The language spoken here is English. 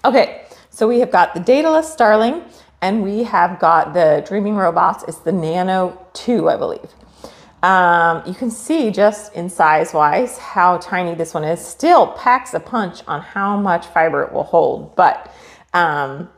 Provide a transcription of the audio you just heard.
Okay, so we have got the Daedalus Starling, and we have got the Dreaming Robots. It's the Nano 2, I believe. You can see just in size-wise how tiny this one is. Still packs a punch on how much fiber it will hold, but